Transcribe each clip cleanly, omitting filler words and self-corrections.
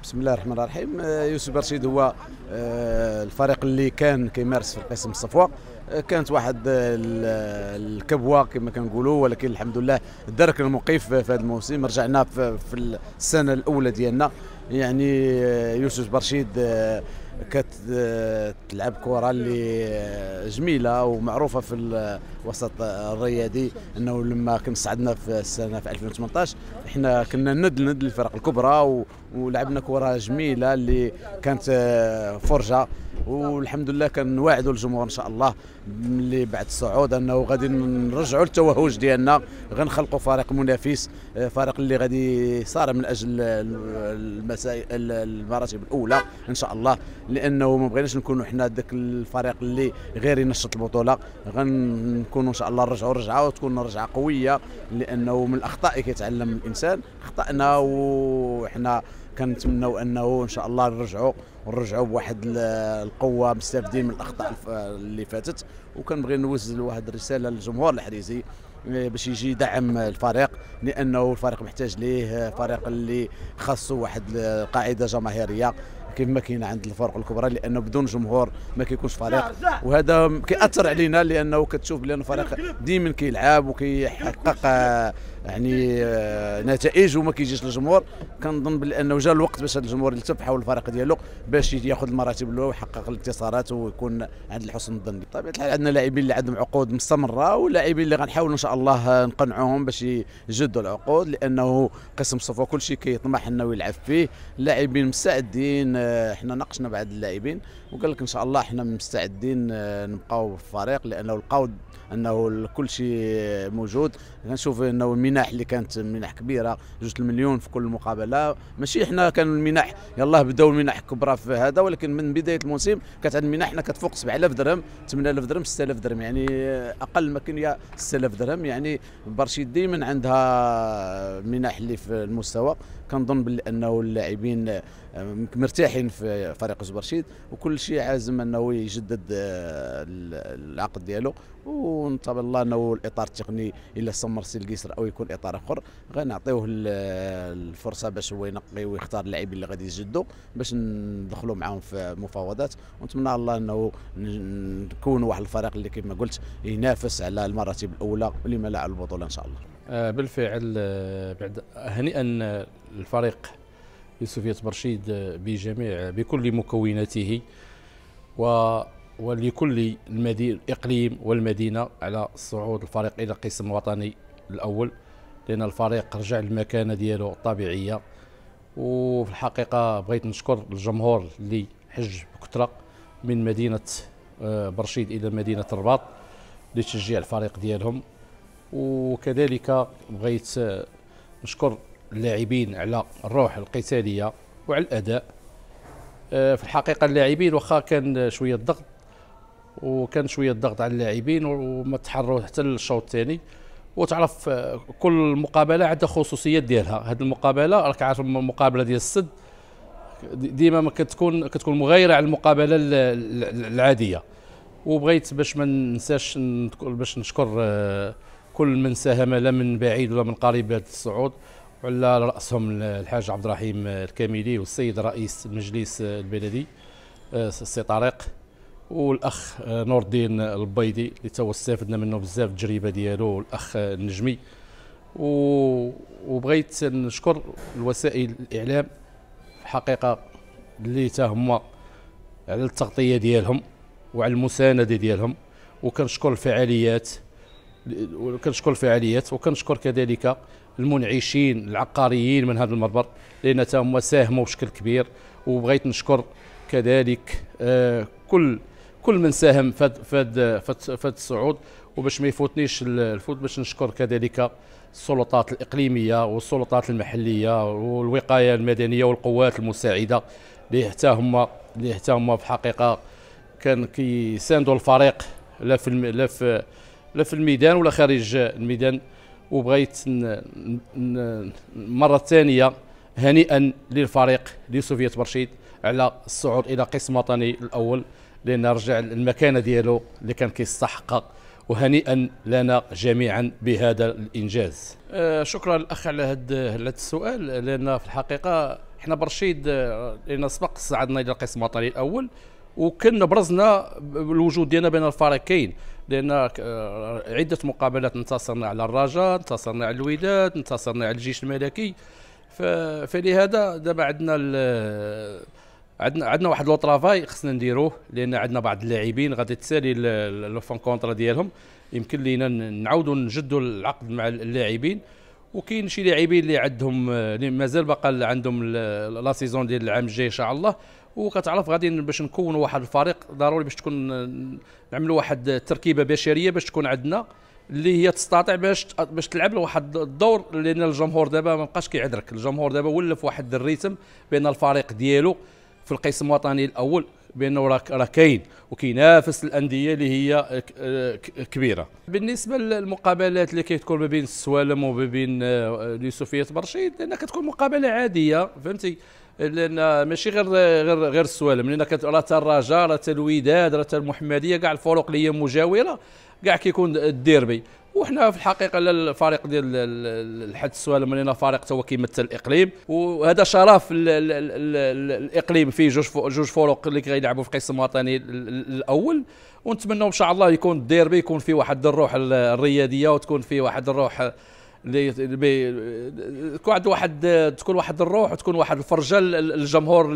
بسم الله الرحمن الرحيم. يوسف برشيد هو الفريق اللي كان كيمارس في القسم الصفوة. كانت واحد الكبوه كما كنقولوا، ولكن الحمد لله دركنا الموقف في هذا الموسم. رجعنا في السنه الاولى ديالنا. يعني يوسف برشيد كتلعب كره اللي جميله ومعروفه في الوسط الرياضي، انه لما كنا صعدنا في السنه في 2018 احنا كنا ند الفرق الكبرى ولعبنا كره جميله اللي كانت فرجه. والحمد لله كنواعدوا الجمهور ان شاء الله اللي بعد الصعود انه غادي نرجعوا التوهج ديالنا، غنخلقوا فريق منافس، فريق اللي غادي يصارع من اجل المراتب الاولى ان شاء الله، لانه ما بغيناش نكونوا حنا ذاك الفريق اللي غير ينشط البطوله. غنكونوا ان شاء الله نرجعوا رجعه وتكون رجعه قويه، لانه من الاخطاء كيتعلم الانسان. خطأنا وحنا كنتمنوا انه ان شاء الله نرجعوا بواحد القوه، مستفيدين من الاخطاء اللي فاتت. وكنبغي نوصل واحد الرساله للجمهور الحريزي باش يجي يدعم الفريق، لانه الفريق محتاج ليه، فريق اللي خاصه واحد قاعده جماهيريه كما كاين عند الفرق الكبرى، لانه بدون جمهور ما كيكونش فريق. وهذا كيأثر علينا، لانه كتشوف بان الفريق ديما كيلعب وكيحقق يعني نتائج وما كيجيش للجمهور. كنظن بانه جا الوقت باش هذا الجمهور يلتف حول الفريق ديالو باش ياخذ المراتب الاولى ويحقق الانتصارات ويكون عند حسن الظن. بطبيعه الحال عندنا لاعبين اللي عندهم عقود مستمره، ولاعبين اللي غنحاولوا ان شاء الله نقنعوهم باش يجدوا العقود، لانه قسم الصفوه كل شيء كيطمح انه يلعب فيه. اللاعبين مستعدين، احنا ناقشنا بعض اللاعبين وقال لك ان شاء الله احنا مستعدين نبقاو في الفريق، لانه لقاو انه كل شيء موجود. كنشوف انه المنح اللي كانت منح كبيره 2 المليون في كل مقابله، ماشي احنا كانوا المنح يلاه بداو المنح كبرى في هذا، ولكن من بدايه الموسم كانت عندنا المنح حنا كتفوق 7000 درهم 8000 درهم 6000 درهم، يعني اقل ما كاين هي 6000 درهم. يعني برشيد دائما عندها منح اللي في المستوى. كنظن بانه اللاعبين مرتاحين في فريق يوسف برشيد، وكل شيء عازم انه يجدد العقد ديالو. ونطلب الله انه الاطار التقني الا استمر سي القيسر او يكون اطار اخر غنعطيوه الفرصه باش هو ينقي ويختار اللاعبين اللي غادي يجدوا باش ندخلوا معاهم في مفاوضات. ونتمنى الله انه نكون واحد الفريق اللي كما قلت ينافس على المراتب الاولى ولما لا على البطوله ان شاء الله. بالفعل بعد هنيئا الفريق يوسف برشيد بكل مكوناته ولكل الإقليم والمدينة على الصعود الفريق إلى القسم الوطني الأول، لأن الفريق رجع للمكانة ديالو الطبيعية. وفي الحقيقة بغيت نشكر الجمهور اللي حج بكثرة من مدينة برشيد إلى مدينة الرباط لتشجيع الفريق ديالهم. وكذلك بغيت نشكر اللاعبين على الروح القتالية وعلى الأداء. في الحقيقة اللاعبين واخا كان شوية الضغط على اللاعبين وما تحروا حتى للشوط الثاني. وتعرف كل مقابلة عندها خصوصيات ديالها. هذه المقابلة راك عارف المقابلة ديال السد ديما ما كتكون مغايرة على المقابلة العادية. وبغيت باش ما ننساش باش نشكر كل من ساهم لا من بعيد ولا من قريب بهذا الصعود، وعلى رأسهم الحاج عبد الرحيم الكاملي والسيد رئيس المجلس البلدي السي طارق، والاخ نور الدين البيضي اللي تو استفدنا منه بزاف التجربه ديالو، والاخ النجمي. وبغيت نشكر الوسائل الاعلام في الحقيقه اللي هما على التغطيه ديالهم وعلى المسانده ديالهم. وكنشكر الفعاليات وكنشكر كذلك المنعشين العقاريين من هذا المنبر، لان هما ساهموا بشكل كبير. وبغيت نشكر كذلك كل من ساهم في الصعود. وباش ما يفوتنيش الفوت باش نشكر كذلك السلطات الإقليمية والسلطات المحلية والوقاية المدنية والقوات المساعدة اللي حتى هما في الحقيقة كان كيساندوا الفريق لا في الميدان ولا خارج الميدان. وبغيت مرة ثانية هنيئا للفريق يوسف برشيد على الصعود إلى قسم وطني الأول، لأن رجع المكانة ديالو اللي كان كيستحقها. وهنيئا لنا جميعا بهذا الانجاز. شكرا الاخ على هذا السؤال، لان في الحقيقه احنا برشيد لان سبق صعدنا الى القسم الوطني الاول، وكنا برزنا الوجود ديالنا بين الفريقين، لان عده مقابلات انتصرنا على الرجاء، انتصرنا على الوداد، انتصرنا على الجيش الملكي. فلهذا دابا عندنا واحد لو طرافاي خصنا نديروه، لان عندنا بعض اللاعبين غادي تسالي لو فون كونترا ديالهم، يمكن لينا نعاودوا نجدوا العقد مع اللاعبين. وكاين شي لاعبين اللي عندهم اللي مازال باقا عندهم لا سيزون ديال العام الجاي ان شاء الله، وكتعرف غادي باش نكونوا واحد الفريق ضروري باش تكون نعملوا واحد التركيبه بشريه باش تكون عندنا اللي هي تستطيع باش تلعب له واحد الدور، لان الجمهور دابا ما بقاش كيعذرك، الجمهور دابا ولا في واحد الريتم بين الفريق ديالو في القسم الوطني الاول بانه راه كاين وكينافس الانديه اللي هي كبيره. بالنسبه للمقابلات اللي كتكون ما بين السوالم وما بين اليوسفيه برشيد، لان كتكون مقابله عاديه فهمتي، لان ماشي غير السوالم، لان راه تا الرجاء راه تا الوداد راه تا المحمديه كاع الفروق اللي هي مجاوره كاع كيكون الديربي. وحنا في الحقيقه الفريق ديال الحد السوالم لنا فريق هو كيمثل الاقليم، وهذا شرف الاقليم فيه جوج فروق اللي كيلعبوا في القسم الوطني الاول، ونتمنوا ان شاء الله يكون الديربي يكون فيه واحد الروح الرياضيه، وتكون فيه واحد الروح تكون واحد الروح وتكون واحد الفرجه للجمهور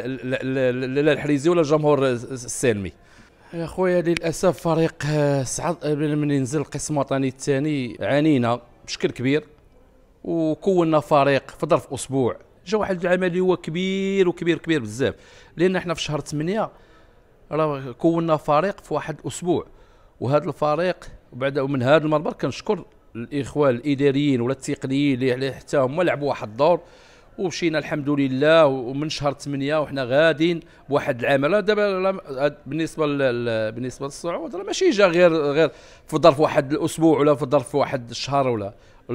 الحريزي ولا الجمهور السالمي. يا خويا للاسف فريق صعد من ينزل القسم الوطني الثاني عانينا بشكل كبير، وكونا فريق في ظرف اسبوع جا واحد العمل اللي هو كبير وكبير بزاف، لان احنا في شهر 8 راه كونا فريق في واحد اسبوع. وهذا الفريق بعد من هذا المنبر كنشكر الاخوان الاداريين ولا التقنيين اللي حتى هما لعبوا واحد الدور، ومشينا الحمد لله ومن شهر 8 وحنا غاديين بواحد العمل. دابا بالنسبه للصعود راه ماشي جا غير في ظرف واحد الاسبوع ولا في ظرف واحد الشهر ولا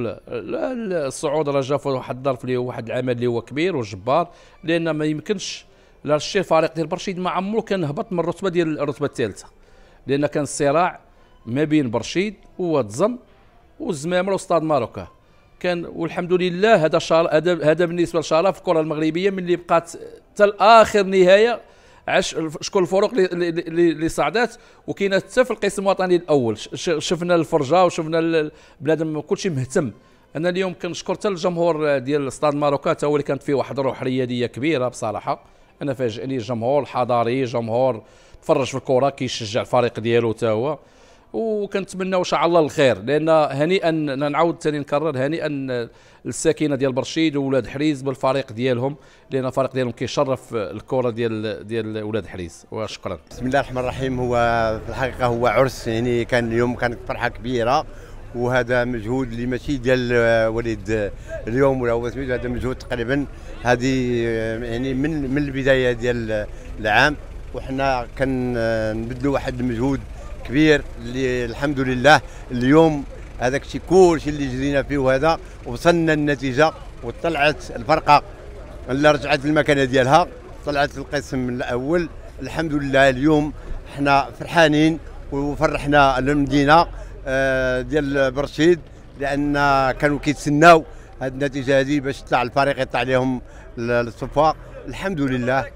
الصعود راه جا في واحد الظرف اللي هو واحد العمل اللي هو كبير وجبار، لان ما يمكنش لا الشيء الفريق ديال برشيد ما عمره كان هبط من الرتبه ديال الرتبه الثالثه، لان كان الصراع ما بين برشيد وتزم والزمامره واستاد ماروكا كان. والحمد لله هذا بالنسبه لشرف الكره المغربيه من اللي بقات حتى الاخر نهايه شكون الفروق اللي صعدات وكاينه حتى في القسم الوطني الاول. شفنا الفرجه وشفنا بنادم كلشي مهتم. انا اليوم كنشكر حتى الجمهور ديال استاد ماروكا هو اللي كانت فيه واحد الروح رياضيه كبيره بصراحه. انا فاجئني الجمهور حضاري، جمهور تفرج في الكره كيشجع الفريق ديالو حتى هو، وكنتمناو ان شاء الله الخير. لان هنيئا نعاود ثاني نكرر هنيئا الساكنه ديال برشيد وولاد حريز بالفريق ديالهم، لان الفريق ديالهم كيشرف الكره ديال ولاد حريز. وشكرا. بسم الله الرحمن الرحيم. هو في الحقيقه هو عرس، يعني كان اليوم كانت فرحه كبيره، وهذا مجهود اللي ماشي ديال وليد اليوم ولا هو سميتو، هذا مجهود تقريبا هذه يعني من البدايه ديال العام، وحنا كنبذلوا واحد المجهود كبير اللي الحمد لله اليوم هذاك الشيء كلشي اللي جرينا فيه وهذا وصلنا النتيجه، وطلعت الفرقه اللي رجعت المكانه ديالها، طلعت القسم الاول الحمد لله. اليوم احنا فرحانين وفرحنا المدينه ديال برشيد، لان كانوا كيتسناو هذه النتيجه هذه باش يطلع الفريق يطلع لهم للصفا. الحمد لله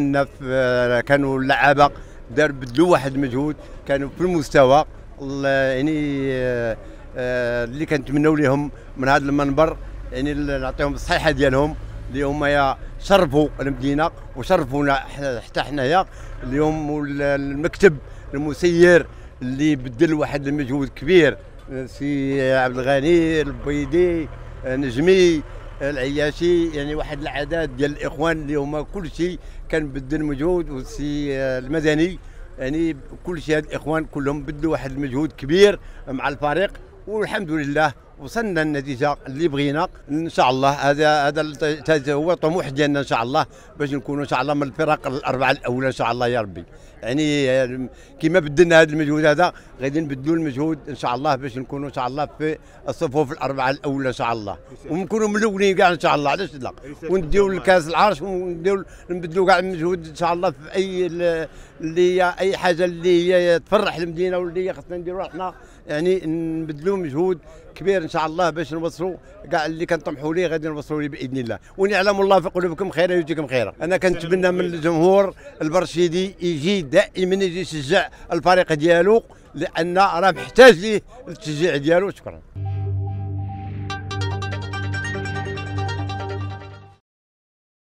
كانوا اللعابه بذلوا واحد المجهود، كانوا في المستوى يعني اللي كنتمناو لهم من هذا المنبر، يعني نعطيهم الصحيحه ديالهم اللي هما شرفوا المدينه وشرفونا حتى حنايا اليوم. والمكتب المسير اللي بدل واحد المجهود كبير، سي عبد الغني البيدي نجمي العياشي، يعني واحد العدد ديال الاخوان اللي هما كل شيء كان بدل مجهود، والسي المدني، يعني كل شيء هاد الاخوان كلهم بدلوا واحد المجهود كبير مع الفريق، والحمد لله وصلنا النتيجه اللي بغينا ان شاء الله. هذا هو طموح ديالنا ان شاء الله، باش نكونوا ان شاء الله من الفرق الاربعه الاولى ان شاء الله يا ربي. يعني كما بدلنا هذا المجهود هذا غادي نبدلوا المجهود ان شاء الله باش نكونوا ان شاء الله في الصفوف الاربعه الاولى ان شاء الله، ونكونوا من الاولين كاع ان شاء الله. علاش لا؟ ونديو الكاس العرش نبدلوا كاع المجهود ان شاء الله في اي اللي هي اي حاجه اللي هي تفرح المدينه واللي هي خصنا نديروها احنا، يعني نبذلوا مجهود كبير ان شاء الله باش نوصلوا كاع اللي كنطمحوا ليه غادي نوصلوا ليه باذن الله. ونعلم الله في قلوبكم خيرا يؤتيكم خيرا. انا كنتمنى من الجمهور البرشيدي يجي دائما يجي يشجع الفريق ديالو، لان راه محتاج ليه التشجيع ديالو. شكرا.